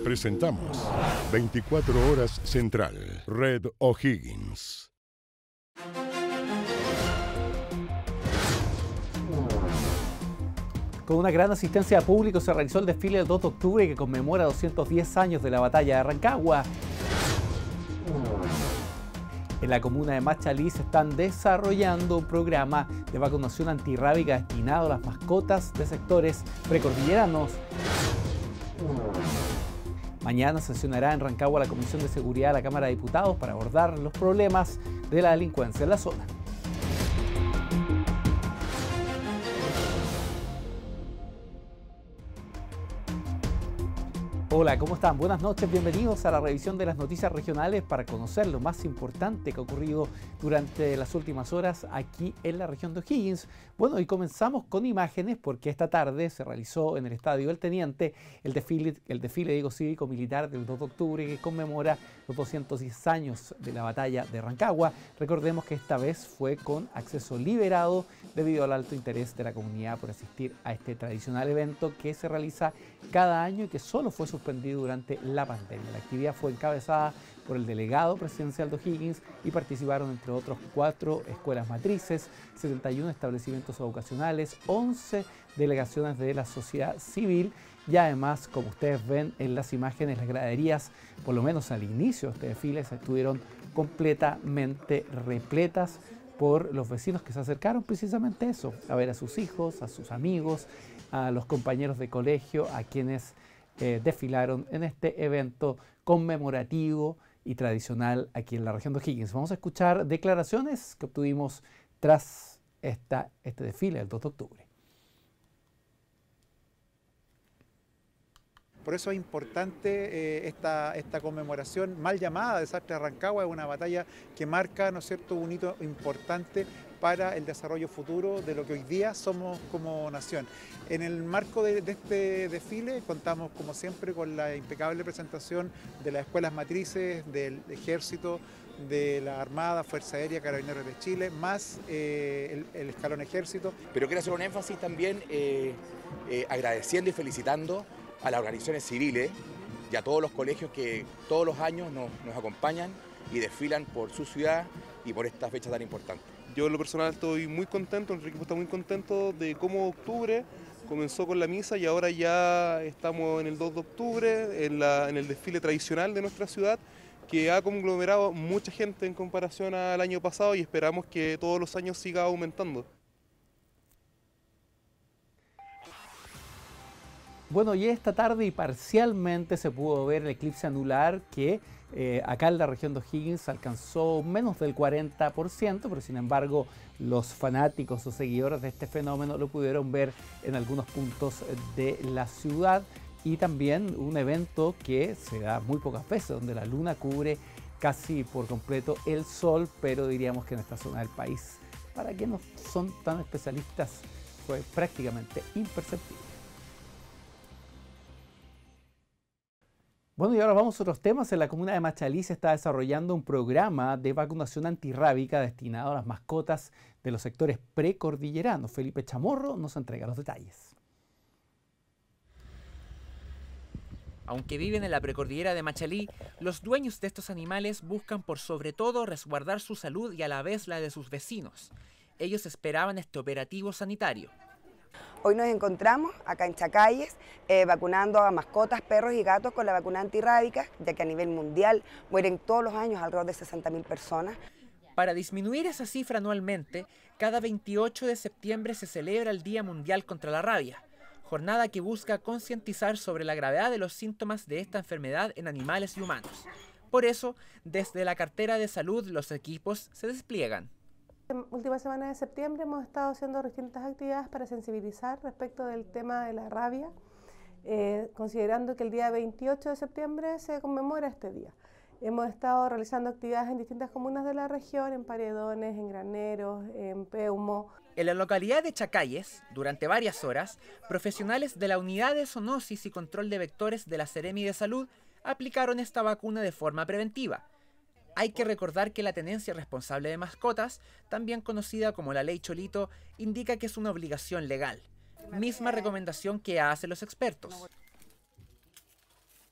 Presentamos 24 Horas Central, Red O'Higgins. Con una gran asistencia de público se realizó el desfile del 2 de octubre que conmemora 210 años de la batalla de Rancagua. En la comuna de Machalí se están desarrollando un programa de vacunación antirrábica destinado a las mascotas de sectores precordilleranos. Mañana sesionará en Rancagua la Comisión de Seguridad de la Cámara de Diputados para abordar los problemas de la delincuencia en la zona. Hola, ¿cómo están? Buenas noches, bienvenidos a la revisión de las noticias regionales para conocer lo más importante que ha ocurrido durante las últimas horas aquí en la región de O'Higgins. Bueno, y comenzamos con imágenes porque esta tarde se realizó en el Estadio El Teniente el desfile cívico-militar del 2 de octubre que conmemora los 210 años de la batalla de Rancagua. Recordemos que esta vez fue con acceso liberado debido al alto interés de la comunidad por asistir a este tradicional evento que se realiza cada año y que solo fue suspendido durante la pandemia. La actividad fue encabezada por el delegado presidencial de O'Higgins y participaron entre otros 4 escuelas matrices, 71 establecimientos educacionales, 11 delegaciones de la sociedad civil y además, como ustedes ven en las imágenes, las graderías, por lo menos al inicio de este desfile, estuvieron completamente repletas por los vecinos que se acercaron precisamente a eso, a ver a sus hijos, a sus amigos, a los compañeros de colegio, a quienes desfilaron en este evento conmemorativo y tradicional aquí en la región de O'Higgins. Vamos a escuchar declaraciones que obtuvimos tras este desfile del 2 de octubre. Por eso es importante esta conmemoración mal llamada Desastre de Rancagua. Es una batalla que marca, ¿no es cierto?, un hito importante para el desarrollo futuro de lo que hoy día somos como nación. En el marco de este desfile contamos, como siempre, con la impecable presentación de las escuelas matrices, del Ejército, de la Armada, Fuerza Aérea, Carabineros de Chile, más el escalón Ejército. Pero quiero hacer un énfasis también agradeciendo y felicitando a las organizaciones civiles y a todos los colegios que todos los años nos acompañan y desfilan por su ciudad y por esta fecha tan importante. Yo en lo personal estoy muy contento, nuestro equipo está muy contento de cómo octubre comenzó con la misa y ahora ya estamos en el 2 de octubre, en el desfile tradicional de nuestra ciudad, que ha conglomerado mucha gente en comparación al año pasado y esperamos que todos los años siga aumentando. Bueno, y esta tarde y parcialmente se pudo ver el eclipse anular que acá en la región de O'Higgins alcanzó menos del 40%, pero sin embargo los fanáticos o seguidores de este fenómeno lo pudieron ver en algunos puntos de la ciudad y también un evento que se da muy pocas veces, donde la luna cubre casi por completo el sol, pero diríamos que en esta zona del país, para quienes no son tan especialistas, fue prácticamente imperceptible. Bueno, y ahora vamos a otros temas. En la comuna de Machalí se está desarrollando un programa de vacunación antirrábica destinado a las mascotas de los sectores precordilleranos. Felipe Chamorro nos entrega los detalles. Aunque viven en la precordillera de Machalí, los dueños de estos animales buscan por sobre todo resguardar su salud y a la vez la de sus vecinos. Ellos esperaban este operativo sanitario. Hoy nos encontramos acá en Chacalles vacunando a mascotas, perros y gatos con la vacuna antirrábica, ya que a nivel mundial mueren todos los años alrededor de 60.000 personas. Para disminuir esa cifra anualmente, cada 28 de septiembre se celebra el Día Mundial contra la Rabia, jornada que busca concientizar sobre la gravedad de los síntomas de esta enfermedad en animales y humanos. Por eso, desde la cartera de salud, los equipos se despliegan. En la última semana de septiembre hemos estado haciendo distintas actividades para sensibilizar respecto del tema de la rabia, considerando que el día 28 de septiembre se conmemora este día. Hemos estado realizando actividades en distintas comunas de la región, en Paredones, en Graneros, en Peumo. En la localidad de Chacalles, durante varias horas, profesionales de la Unidad de Zoonosis y Control de Vectores de la Seremi de Salud aplicaron esta vacuna de forma preventiva. Hay que recordar que la tenencia responsable de mascotas, también conocida como la Ley Cholito, indica que es una obligación legal. Misma recomendación que hacen los expertos.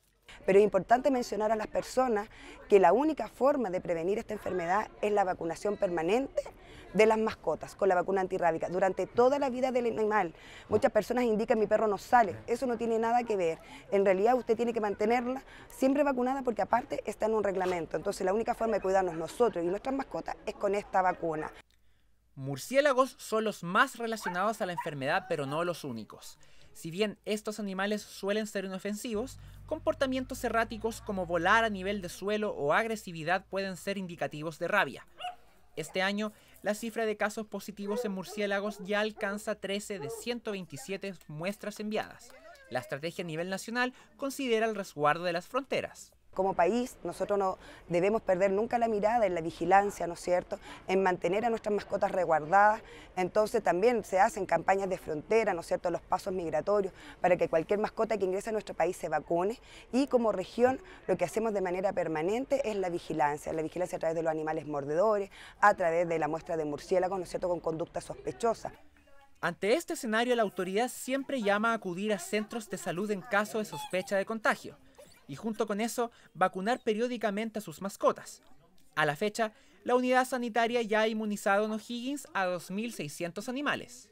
Pero es importante mencionar a las personas que la única forma de prevenir esta enfermedad es la vacunación permanente de las mascotas con la vacuna antirrábica durante toda la vida del animal. Muchas personas indican mi perro no sale, eso no tiene nada que ver. En realidad usted tiene que mantenerla siempre vacunada porque aparte está en un reglamento. Entonces la única forma de cuidarnos nosotros y nuestras mascotas es con esta vacuna. Murciélagos son los más relacionados a la enfermedad, pero no los únicos. Si bien estos animales suelen ser inofensivos, comportamientos erráticos como volar a nivel de suelo o agresividad pueden ser indicativos de rabia. Este año, la cifra de casos positivos en murciélagos ya alcanza 13 de 127 muestras enviadas. La estrategia a nivel nacional considera el resguardo de las fronteras. Como país, nosotros no debemos perder nunca la mirada en la vigilancia, ¿no es cierto?, en mantener a nuestras mascotas resguardadas. Entonces también se hacen campañas de frontera, ¿no es cierto?, los pasos migratorios, para que cualquier mascota que ingrese a nuestro país se vacune. Y como región, lo que hacemos de manera permanente es la vigilancia a través de los animales mordedores, a través de la muestra de murciélagos, ¿no es cierto?, con conducta sospechosa. Ante este escenario, la autoridad siempre llama a acudir a centros de salud en caso de sospecha de contagio. Y junto con eso, vacunar periódicamente a sus mascotas. A la fecha, la unidad sanitaria ya ha inmunizado en O'Higgins a 2.600 animales.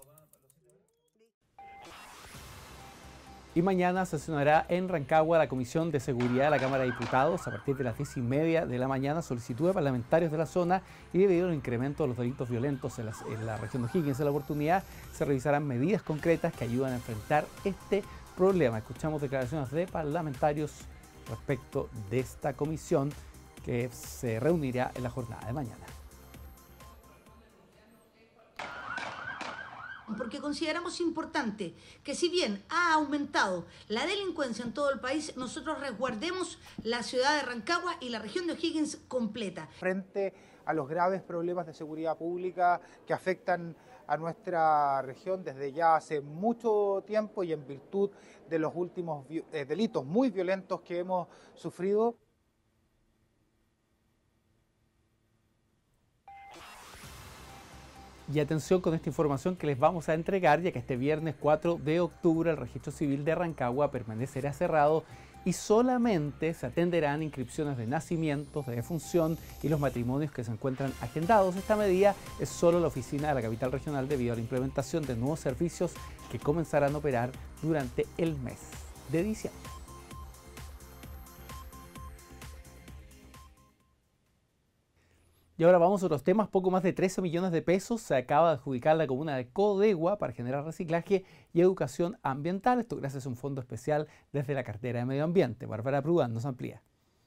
Y mañana sesionará en Rancagua la Comisión de Seguridad de la Cámara de Diputados a partir de las 10:30 de la mañana. Solicitud de parlamentarios de la zona y debido al incremento de los delitos violentos en la región de O'Higgins. En la oportunidad se revisarán medidas concretas que ayudan a enfrentar este problema. Escuchamos declaraciones de parlamentarios respecto de esta comisión que se reunirá en la jornada de mañana. Porque consideramos importante que si bien ha aumentado la delincuencia en todo el país, nosotros resguardemos la ciudad de Rancagua y la región de O'Higgins completa. Frente a los graves problemas de seguridad pública que afectan a nuestra región desde ya hace mucho tiempo y en virtud de los últimos delitos muy violentos que hemos sufrido. Y atención con esta información que les vamos a entregar, ya que este viernes 4 de octubre el registro civil de Rancagua permanecerá cerrado y solamente se atenderán inscripciones de nacimientos, de defunción y los matrimonios que se encuentran agendados. Esta medida es solo la oficina de la capital regional debido a la implementación de nuevos servicios que comenzarán a operar durante el mes de diciembre. Y ahora vamos a otros temas. Poco más de 13 millones de pesos se acaba de adjudicar la comuna de Codegua para generar reciclaje y educación ambiental. Esto gracias a un fondo especial desde la cartera de Medio Ambiente. Bárbara Prudán nos amplía.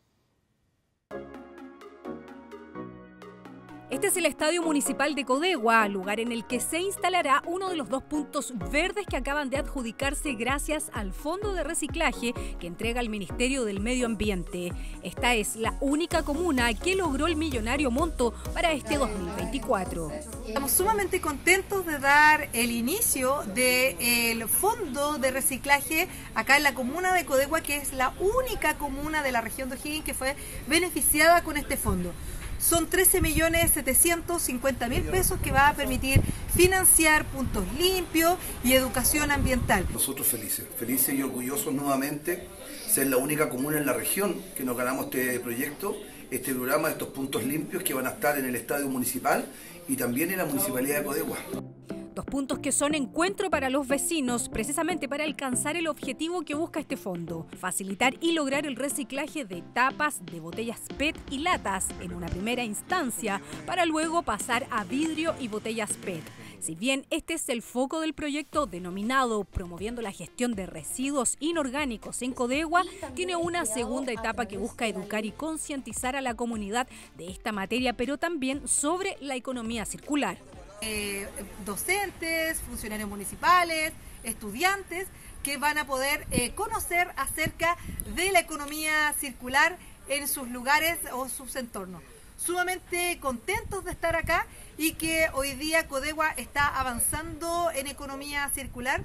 Este es el Estadio Municipal de Codegua, lugar en el que se instalará uno de los 2 puntos verdes que acaban de adjudicarse gracias al Fondo de Reciclaje que entrega el Ministerio del Medio Ambiente. Esta es la única comuna que logró el millonario monto para este 2024. Estamos sumamente contentos de dar el inicio del Fondo de Reciclaje acá en la comuna de Codegua, que es la única comuna de la región de O'Higgins que fue beneficiada con este fondo. Son 13.750.000 pesos que va a permitir financiar puntos limpios y educación ambiental. Nosotros felices y orgullosos nuevamente ser la única comuna en la región que nos ganamos este proyecto, este programa de estos puntos limpios que van a estar en el Estadio Municipal y también en la Municipalidad de Codegua. 2 puntos que son encuentro para los vecinos, precisamente para alcanzar el objetivo que busca este fondo: facilitar y lograr el reciclaje de tapas, de botellas PET y latas en una primera instancia, para luego pasar a vidrio y botellas PET. Si bien este es el foco del proyecto denominado Promoviendo la Gestión de Residuos Inorgánicos en Codegua, tiene una segunda etapa que busca educar y concientizar a la comunidad de esta materia, pero también sobre la economía circular. Docentes, funcionarios municipales, estudiantes que van a poder conocer acerca de la economía circular en sus lugares o sus entornos. Sumamente contentos de estar acá y que hoy día Codegua está avanzando en economía circular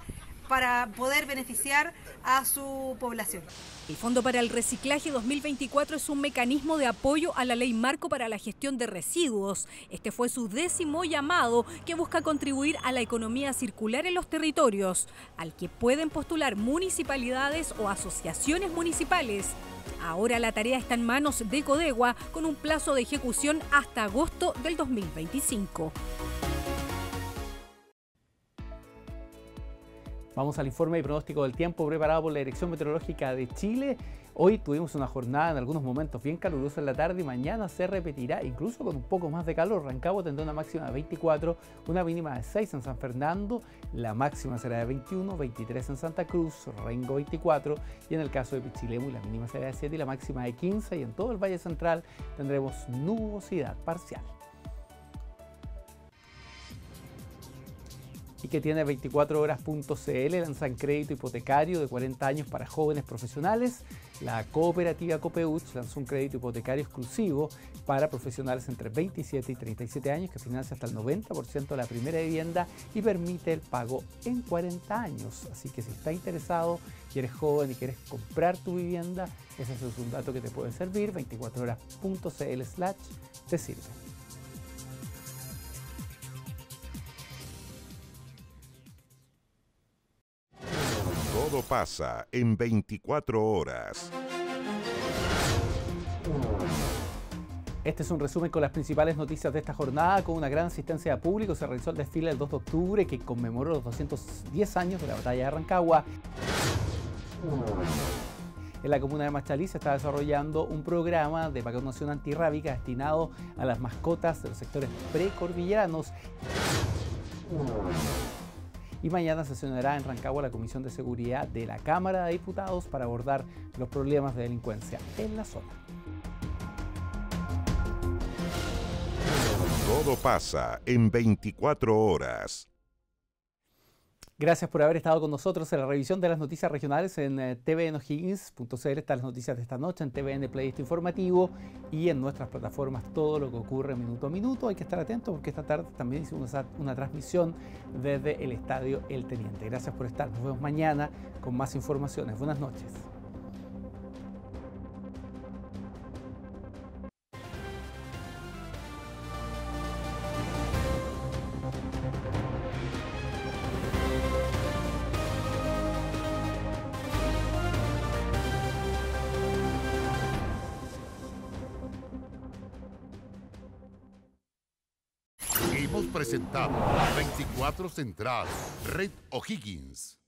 para poder beneficiar a su población. El Fondo para el Reciclaje 2024 es un mecanismo de apoyo a la Ley Marco para la Gestión de Residuos. Este fue su 10º llamado que busca contribuir a la economía circular en los territorios, al que pueden postular municipalidades o asociaciones municipales. Ahora la tarea está en manos de Codegua con un plazo de ejecución hasta agosto del 2025. Vamos al informe y pronóstico del tiempo preparado por la Dirección Meteorológica de Chile. Hoy tuvimos una jornada en algunos momentos bien calurosa en la tarde y mañana se repetirá incluso con un poco más de calor. Rancagua tendrá una máxima de 24, una mínima de 6 en San Fernando, la máxima será de 21, 23 en Santa Cruz, Rengo 24 y en el caso de Pichilemu la mínima será de 7 y la máxima de 15 y en todo el Valle Central tendremos nubosidad parcial. Y que tiene 24horas.cl, lanzan crédito hipotecario de 40 años para jóvenes profesionales. La cooperativa Copeuch lanzó un crédito hipotecario exclusivo para profesionales entre 27 y 37 años que financia hasta el 90% de la primera vivienda y permite el pago en 40 años. Así que si estás interesado y eres joven y quieres comprar tu vivienda, ese es un dato que te puede servir. 24horas.cl/te sirve. Todo pasa en 24 horas. Este es un resumen con las principales noticias de esta jornada. Con una gran asistencia de público se realizó el desfile del 2 de octubre que conmemoró los 210 años de la batalla de Rancagua. En la comuna de Machalí se está desarrollando un programa de vacunación antirrábica destinado a las mascotas de los sectores precordilleranos. Y mañana sesionará en Rancagua la Comisión de Seguridad de la Cámara de Diputados para abordar los problemas de delincuencia en la zona. Todo pasa en 24 horas. Gracias por haber estado con nosotros en la revisión de las noticias regionales en tvnohiggins.cl. Están las noticias de esta noche, en TVN Play este informativo y en nuestras plataformas todo lo que ocurre minuto a minuto. Hay que estar atentos porque esta tarde también hicimos una transmisión desde el Estadio El Teniente. Gracias por estar. Nos vemos mañana con más informaciones. Buenas noches. Hemos presentado 24 Central, Red O'Higgins.